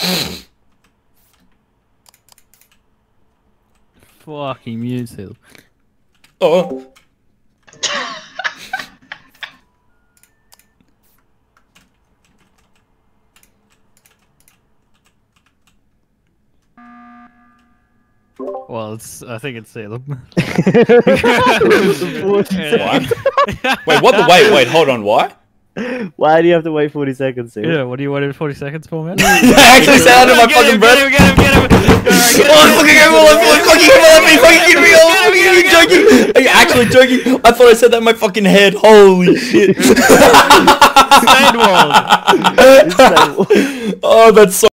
Fucking Mewtwo. Oh. Well, I think it's Salem. What? Wait, what the wait, hold on, why? Why do you have to wait 40 seconds, Salem? Yeah, what do you want in 40 seconds for, man? I actually said under my fucking breath. Get him! Oh, fucking him! Are you actually joking? I thought I said that in my fucking head. Holy shit. Steinwald! Oh, that's so